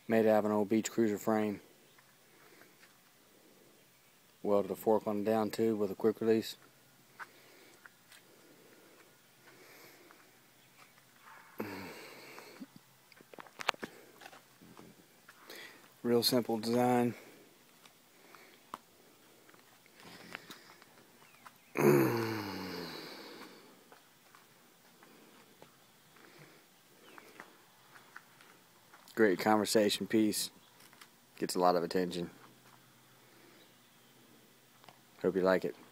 Made out of an old beach cruiser frame. Welded a fork on the down tube with a quick release. Real simple design. Great conversation piece. Gets a lot of attention. Hope you like it.